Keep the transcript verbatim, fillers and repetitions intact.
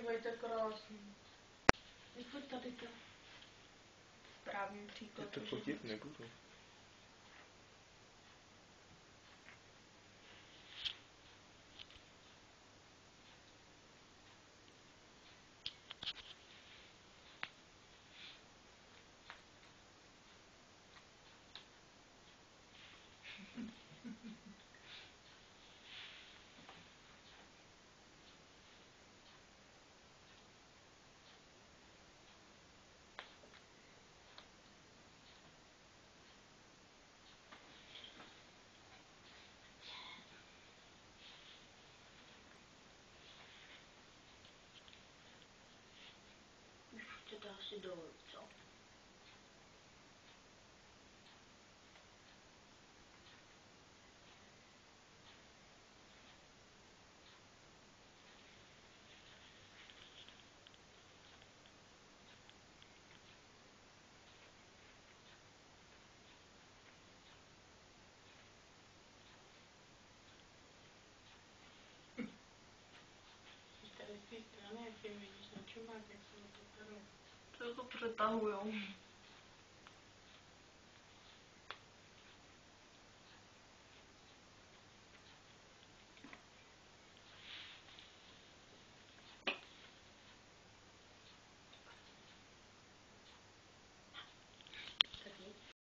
podívejte, krásný. Vyfoť tady to. Správný příklad. To fotit nebudu. To dá si dolů, co? Tady z té strany, jak je vidíš na čumák, jak se to tady. To to přetahujou.